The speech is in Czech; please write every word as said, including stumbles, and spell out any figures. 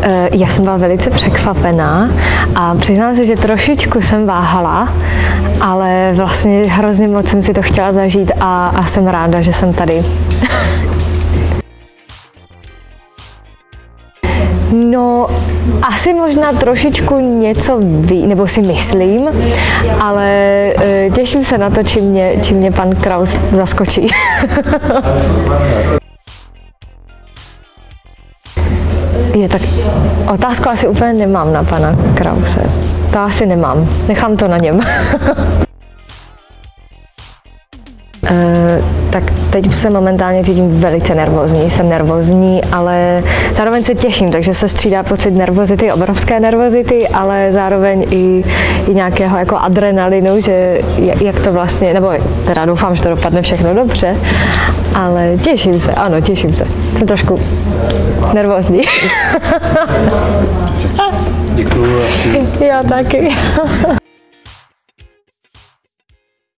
Já jsem byla velice překvapená a přiznám se, že trošičku jsem váhala, ale vlastně hrozně moc jsem si to chtěla zažít a, a jsem ráda, že jsem tady. No, asi možná trošičku něco ví, nebo si myslím, ale e, těším se na to, čím mě, čím mě pan Kraus zaskočí. Je tak, otázku asi úplně nemám na pana Krause. To asi nemám. Nechám to na něm. e, tak teď se momentálně cítím velice nervózní. Jsem nervózní, ale zároveň se těším, takže se střídá pocit nervozity, obrovské nervozity, ale zároveň i, i nějakého jako adrenalinu, že jak to vlastně, nebo teda doufám, že to dopadne všechno dobře, ale těším se, ano, těším se. Jsem trošku nervózní. Děkuju. Já taky.